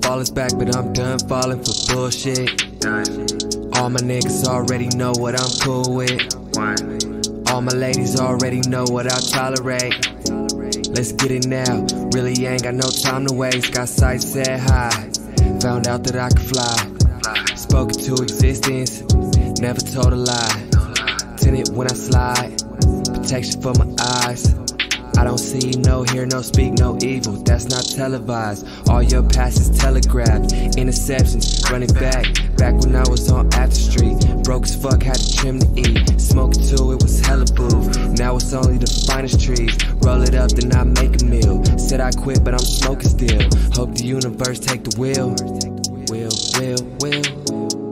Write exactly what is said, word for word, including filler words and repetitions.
Ballers back, but I'm done falling for bullshit. All my niggas already know what I'm cool with. All my ladies already know what I tolerate. Let's get it now, really ain't got no time to waste. Got sights set high, found out that I could fly. Spoken to existence, never told a lie. Tinted when I slide, protection for my eyes. I don't see, no hear, no speak, no evil. That's not televised. All your past is telegraphed. Interceptions, running back. Back when I was on After Street. Broke as fuck, had to trim to eat. Smoking too, it was hella boo. Now it's only the finest trees. Roll it up, then I make a meal. Said I quit, but I'm smoking still. Hope the universe take the wheel. Will, will, will.